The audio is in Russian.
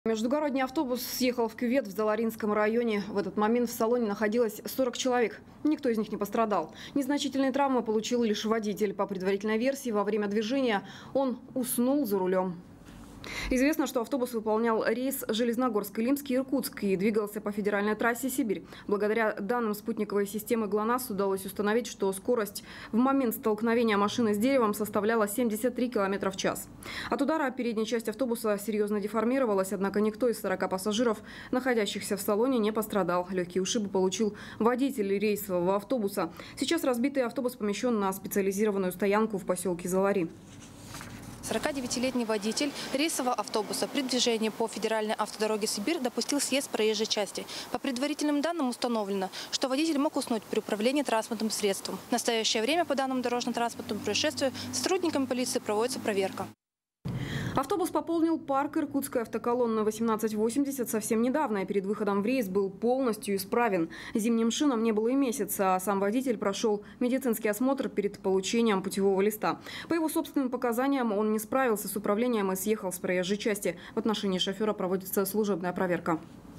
Междугородний автобус съехал в кювет в Заларинском районе. В этот момент в салоне находилось 40 человек. Никто из них не пострадал. Незначительные травмы получил лишь водитель. По предварительной версии, во время движения он уснул за рулем. Известно, что автобус выполнял рейс Железногорск-Илимский-Иркутск и двигался по федеральной трассе Сибирь. Благодаря данным спутниковой системы ГЛОНАСС удалось установить, что скорость в момент столкновения машины с деревом составляла 73 км в час. От удара передняя часть автобуса серьезно деформировалась, однако никто из 40 пассажиров, находящихся в салоне, не пострадал. Легкие ушибы получил водитель рейсового автобуса. Сейчас разбитый автобус помещен на специализированную стоянку в поселке Залари. 49-летний водитель рейсового автобуса при движении по федеральной автодороге Сибирь допустил съезд проезжей части. По предварительным данным установлено, что водитель мог уснуть при управлении транспортным средством. В настоящее время по данному дорожно-транспортному происшествию сотрудниками полиции проводится проверка. Автобус пополнил парк иркутской автоколонны 1880 совсем недавно, и перед выходом в рейс был полностью исправен. Зимним шинам не было и месяца, а сам водитель прошел медицинский осмотр перед получением путевого листа. По его собственным показаниям, он не справился с управлением и съехал с проезжей части. В отношении шофера проводится служебная проверка.